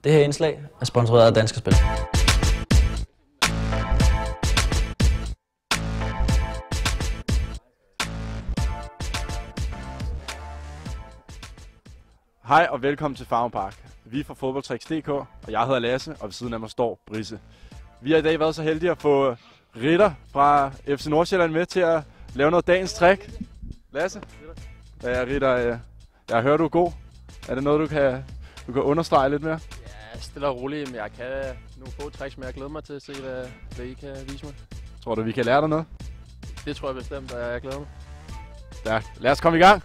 Det her indslag er sponsoreret af Danske Spil. Hej og velkommen til Farm Park. Vi er fra Fodboldtricks.dk, og jeg hedder Lasse, og ved siden af mig står Brisse. Vi har i dag været så heldige at få Ritter fra FC Nordsjælland med til at lave noget dagens trick. Lasse? Ja, Ritter, jeg hører, du er god. Er det noget, du kan understrege lidt mere? Ja, stille og roligt, men jeg kan nogle få tricks, men jeg glæder mig til at se, hvad I kan vise mig. Tror du, vi kan lære dig noget? Det tror jeg bestemt, og jeg glæder mig. Ja, lad os komme i gang.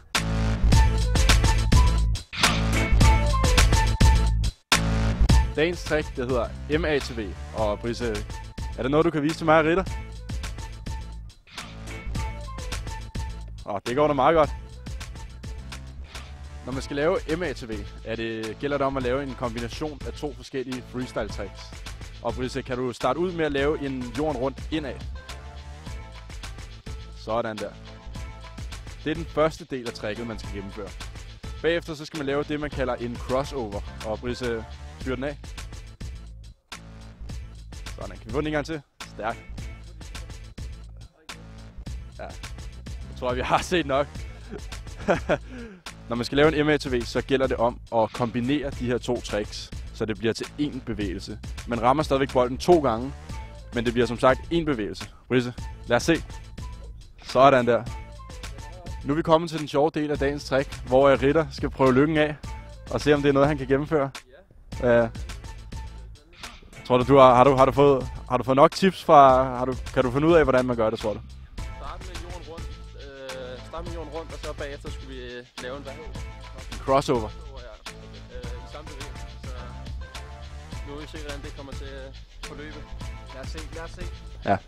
Dagens trick, det hedder MATV, og Brisse, er det noget, du kan vise til mig, Ritter? Det går da meget godt. Når man skal lave MATV, gælder det om at lave en kombination af to forskellige freestyle tricks. Og Brisse, kan du starte ud med at lave en jorden rundt indad? Sådan der. Det er den første del af tricket, man skal gennemføre. Bagefter så skal man lave det, man kalder en crossover. Og Brisse, fyr den af. Sådan, kan vi få den en gang til? Stærk. Ja, jeg tror, vi har set nok. Når man skal lave en MATV, så gælder det om at kombinere de her to tricks, så det bliver til én bevægelse. Man rammer stadigvæk bolden 2 gange, men det bliver som sagt én bevægelse. Brisse, lad os se. Sådan der. Nu er vi kommet til den sjove del af dagens trick, hvor Ritter skal prøve lykken af og se, om det er noget, han kan gennemføre. Tror du, har du fået nok tips fra... Kan du finde ud af, hvordan man gør det, tror du? Start med jorden rundt, og så bagefter skulle vi lave en crossover. I samme bevægelse. Så nu vil vi se, hvordan det kommer til at forløbe. Lad os se. Ja.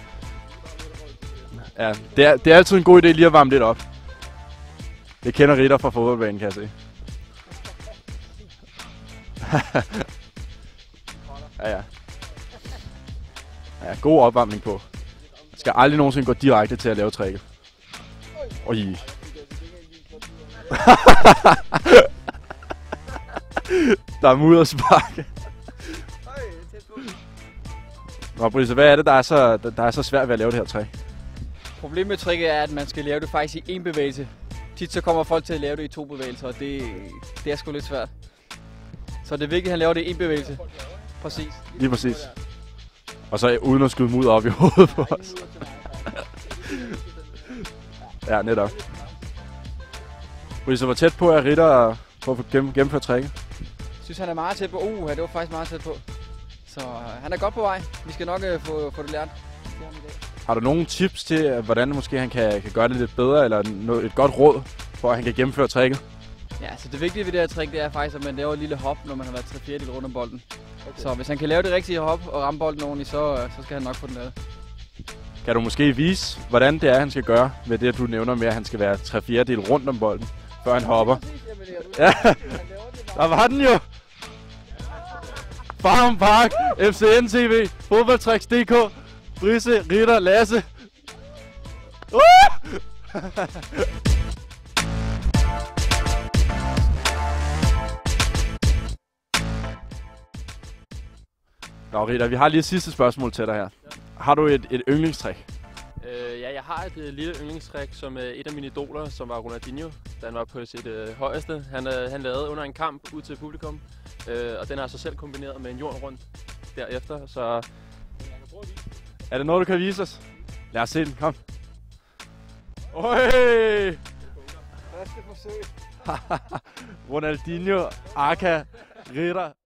Ja, det er altid en god idé lige at varme lidt op. Det kender Ritter fra fodboldbanen, kan jeg se. Ja. Ja, god opvarmning på. Man skal aldrig nogensinde gå direkte til at lave tricket. Oj. Der er mudderspark. Nå, Brisse, hvad er det, der er så svært ved at lave det her trick? Problemet med tricket er, at man skal lave det faktisk i én bevægelse. Tit så kommer folk til at lave det i 2 bevægelser, og det er sgu lidt svært. Så det er vigtigt, at han laver det i én bevægelse. Præcis. Lige præcis. Og så uden at skyde mudder op i hovedet på os. Ja, netop. Brisse, hvor tæt på er Ritter på at gennemføre tricket? Jeg synes, han er meget tæt på. Det var faktisk meget tæt på. Så han er godt på vej. Vi skal nok få det lært. Har du nogle tips til, hvordan måske han kan gøre det lidt bedre, eller et godt råd, for at han kan gennemføre tricket? Ja, så det vigtige ved det her trick, det er faktisk, at man laver et lille hop, når man har været 3/4 rundt om bolden. Okay. Så hvis han kan lave det rigtige hop og ramme bolden ordentligt, så skal han nok få den lavet. Kan du måske vise, hvordan det er, han skal gøre, med det, du nævner med, at han skal være 3/4 rundt om bolden, før han hopper? Ja, der var den jo! Farm Park, FCN TV, Fodboldtricks.dk, Brisse, Ritter, Lasse. Nå, Ritter, vi har lige et sidste spørgsmål til dig her. Har du et yndlingstrick? Ja, jeg har et lille yndlingstrick, som et af mine idoler, som var Ronaldinho, da han var på sit højeste. Han lavede under en kamp ud til publikum, og den har så selv kombineret med en jorden rundt derefter, så... Er det noget, du kan vise os? Lad os se den, kom. Øj! Første forsøg. Ronaldinho, Aka, Ritter.